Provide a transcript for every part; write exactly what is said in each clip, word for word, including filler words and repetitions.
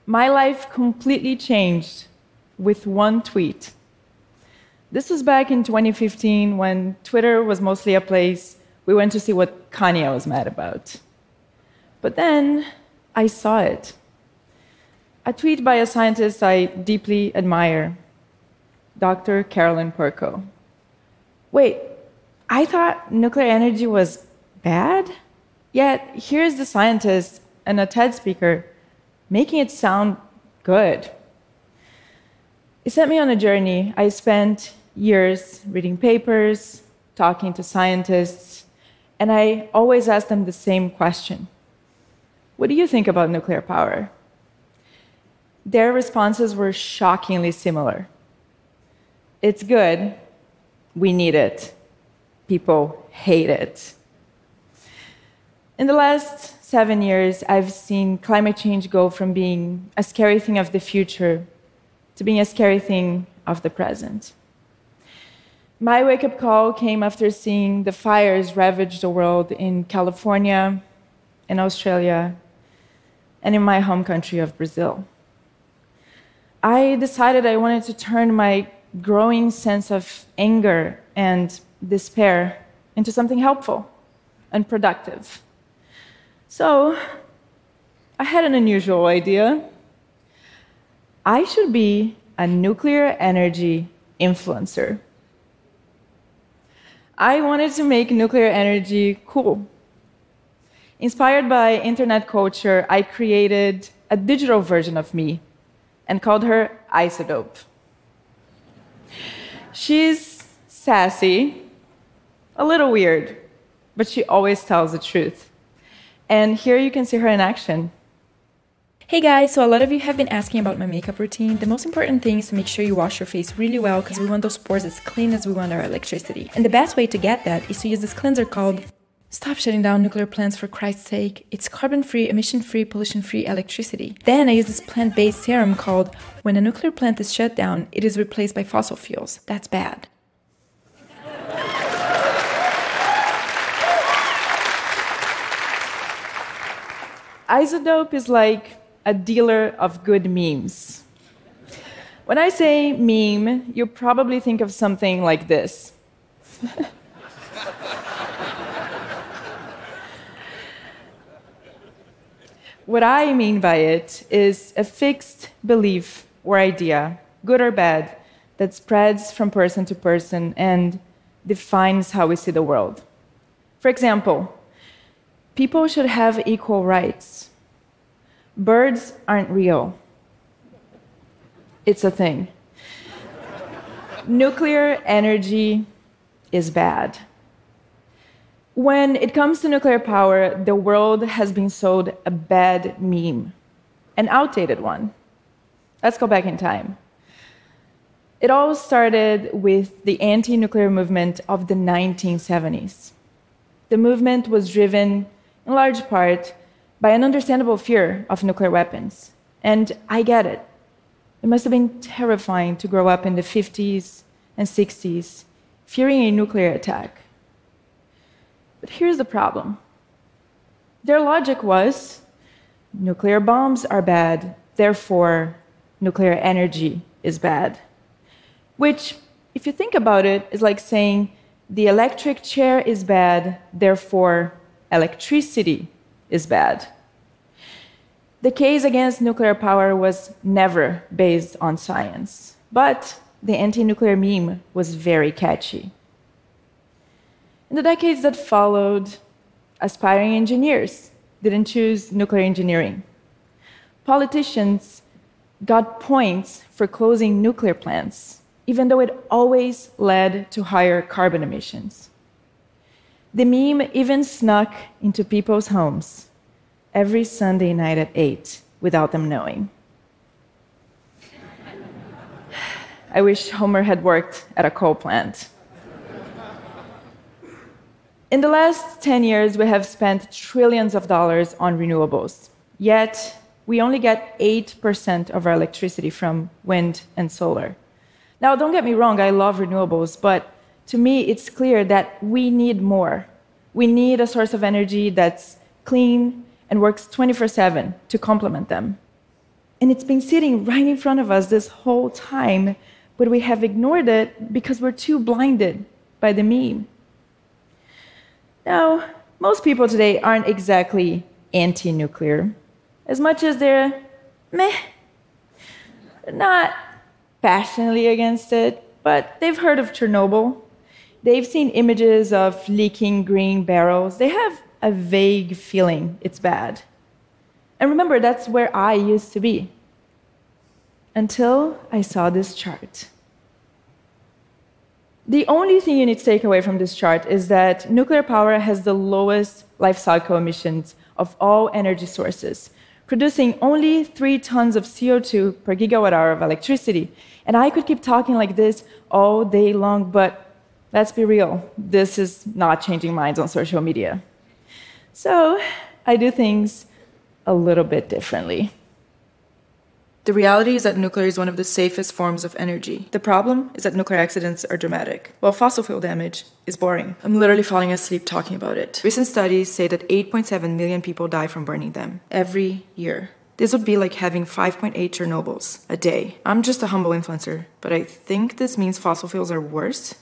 My life completely changed with one tweet. This was back in twenty fifteen when Twitter was mostly a place we went to see what Kanye was mad about. But then I saw it. A tweet by a scientist I deeply admire, Doctor Carolyn Perko. Wait, I thought nuclear energy was bad? Yet here's the scientist and a TED speaker making it sound good. It sent me on a journey. I spent years reading papers, talking to scientists, and I always asked them the same question. What do you think about nuclear power? Their responses were shockingly similar. It's good. We need it. People hate it. In the last seven years, I've seen climate change go from being a scary thing of the future to being a scary thing of the present. My wake-up call came after seeing the fires ravage the world in California, in Australia, and in my home country of Brazil. I decided I wanted to turn my growing sense of anger and despair into something helpful and productive. So, I had an unusual idea. I should be a nuclear energy influencer. I wanted to make nuclear energy cool. Inspired by internet culture, I created a digital version of me and called her Isabelle. She's sassy, a little weird, but she always tells the truth. And here you can see her in action. Hey guys, so a lot of you have been asking about my makeup routine. The most important thing is to make sure you wash your face really well because we want those pores as clean as we want our electricity. And the best way to get that is to use this cleanser called Stop Shutting Down Nuclear Plants for Christ's Sake. It's carbon-free, emission-free, pollution-free electricity. Then I use this plant-based serum called When a Nuclear Plant is Shut Down, it is replaced by fossil fuels. That's bad. Isodope is like a dealer of good memes. When I say meme, you probably think of something like this. What I mean by it is a fixed belief or idea, good or bad, that spreads from person to person and defines how we see the world. For example, people should have equal rights. Birds aren't real. It's a thing. Nuclear energy is bad. When it comes to nuclear power, the world has been sold a bad meme, an outdated one. Let's go back in time. It all started with the anti-nuclear movement of the nineteen seventies. The movement was driven, in large part, by an understandable fear of nuclear weapons. And I get it. It must have been terrifying to grow up in the fifties and sixties, fearing a nuclear attack. But here's the problem. Their logic was, nuclear bombs are bad, therefore nuclear energy is bad. Which, if you think about it, is like saying the electric chair is bad, therefore electricity is bad. The case against nuclear power was never based on science, but the anti-nuclear meme was very catchy. In the decades that followed, aspiring engineers didn't choose nuclear engineering. Politicians got points for closing nuclear plants, even though it always led to higher carbon emissions. The meme even snuck into people's homes every Sunday night at eight without them knowing. I wish Homer had worked at a coal plant. In the last ten years, we have spent trillions of dollars on renewables, yet we only get eight percent of our electricity from wind and solar. Now, don't get me wrong, I love renewables, but to me, it's clear that we need more. We need a source of energy that's clean and works twenty-four seven to complement them. And it's been sitting right in front of us this whole time, but we have ignored it because we're too blinded by the meme. Now, most people today aren't exactly anti-nuclear, as much as they're meh, not passionately against it, but they've heard of Chernobyl. They've seen images of leaking green barrels. They have a vague feeling it's bad. And remember, that's where I used to be, until I saw this chart. The only thing you need to take away from this chart is that nuclear power has the lowest life cycle emissions of all energy sources, producing only three tons of C O two per gigawatt hour of electricity. And I could keep talking like this all day long, but let's be real, this is not changing minds on social media. So I do things a little bit differently. The reality is that nuclear is one of the safest forms of energy. The problem is that nuclear accidents are dramatic, while fossil fuel damage is boring. I'm literally falling asleep talking about it. Recent studies say that eight point seven million people die from burning them every year. This would be like having five point eight Chernobyls a day. I'm just a humble influencer, but I think this means fossil fuels are worse.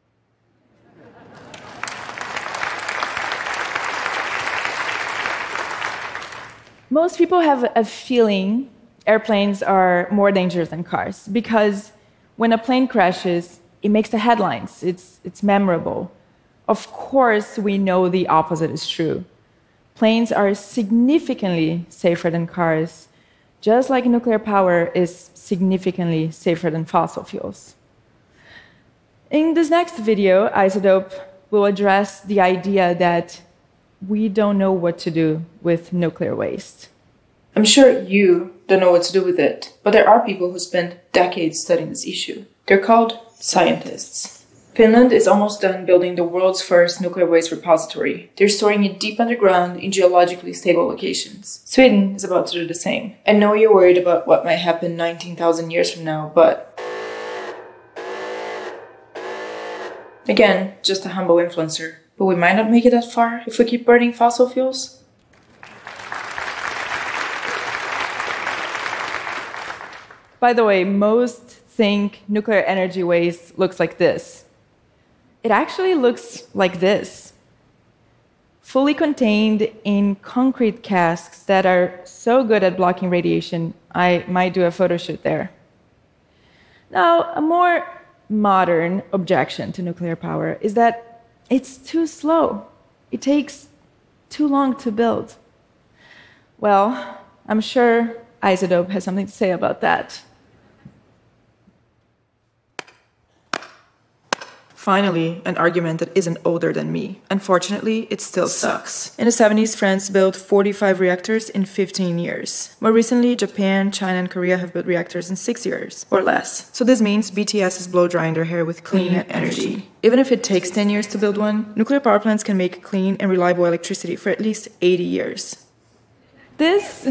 Most people have a feeling airplanes are more dangerous than cars because when a plane crashes, it makes the headlines. It's, it's memorable. Of course, we know the opposite is true. Planes are significantly safer than cars, just like nuclear power is significantly safer than fossil fuels. In this next video, Isabelle will address the idea that we don't know what to do with nuclear waste. I'm sure you don't know what to do with it, but there are people who spend decades studying this issue. They're called scientists. Finland is almost done building the world's first nuclear waste repository. They're storing it deep underground in geologically stable locations. Sweden is about to do the same. I know you're worried about what might happen nineteen thousand years from now, but again, just a humble influencer. But we might not make it that far if we keep burning fossil fuels. By the way, most think nuclear energy waste looks like this. It actually looks like this. Fully contained in concrete casks that are so good at blocking radiation, I might do a photo shoot there. Now, a more modern objection to nuclear power is that it's too slow. It takes too long to build. Well, I'm sure Isabelle has something to say about that. Finally, an argument that isn't older than me. Unfortunately, it still sucks. In the seventies, France built forty-five reactors in fifteen years. More recently, Japan, China, and Korea have built reactors in six years, or less. So this means B T S is blow-drying their hair with clean energy. Even if it takes ten years to build one, nuclear power plants can make clean and reliable electricity for at least eighty years. This...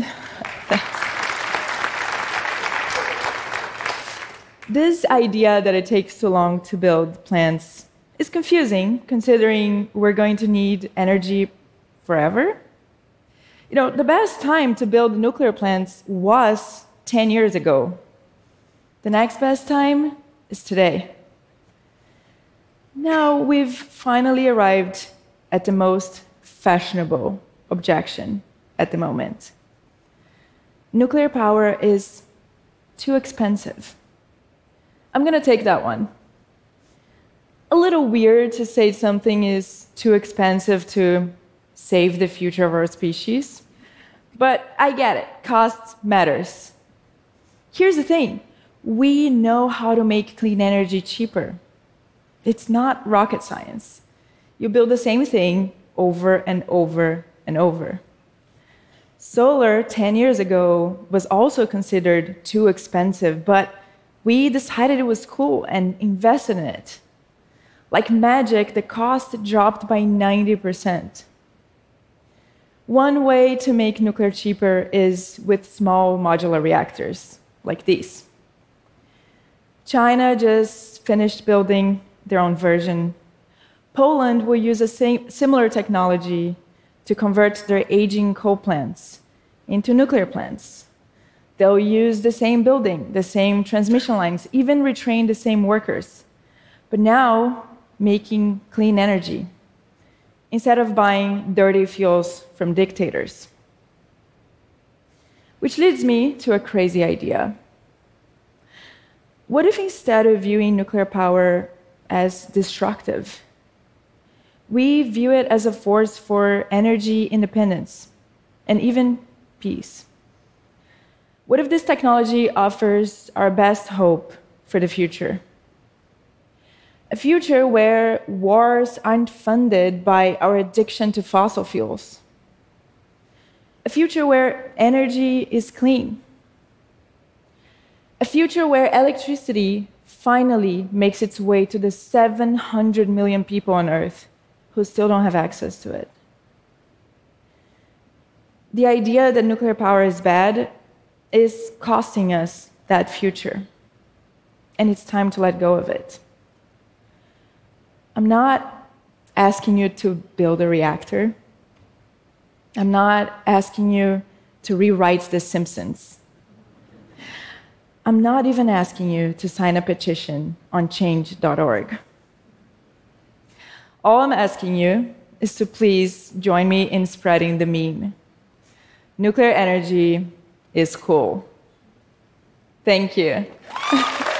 This idea that it takes too long to build plants is confusing, considering we're going to need energy forever. You know, the best time to build nuclear plants was ten years ago. The next best time is today. Now we've finally arrived at the most fashionable objection at the moment. Nuclear power is too expensive. I'm going to take that one. A little weird to say something is too expensive to save the future of our species, but I get it. Cost matters. Here's the thing. We know how to make clean energy cheaper. It's not rocket science. You build the same thing over and over and over. Solar, ten years ago, was also considered too expensive, but we decided it was cool and invested in it. Like magic, the cost dropped by ninety percent. One way to make nuclear cheaper is with small modular reactors, like these. China just finished building their own version. Poland will use a same, similar technology to convert their aging coal plants into nuclear plants. They'll use the same building, the same transmission lines, even retrain the same workers. But now, making clean energy instead of buying dirty fuels from dictators. Which leads me to a crazy idea. What if instead of viewing nuclear power as destructive, we view it as a force for energy independence and even peace? What if this technology offers our best hope for the future? A future where wars aren't funded by our addiction to fossil fuels. A future where energy is clean. A future where electricity finally makes its way to the seven hundred million people on Earth who still don't have access to it. The idea that nuclear power is bad is costing us that future, and it's time to let go of it. I'm not asking you to build a reactor. I'm not asking you to rewrite The Simpsons. I'm not even asking you to sign a petition on change dot org. All I'm asking you is to please join me in spreading the meme. Nuclear energy is cool. Thank you.